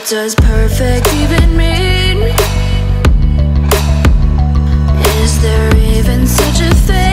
does perfect even mean? Is there even such a thing?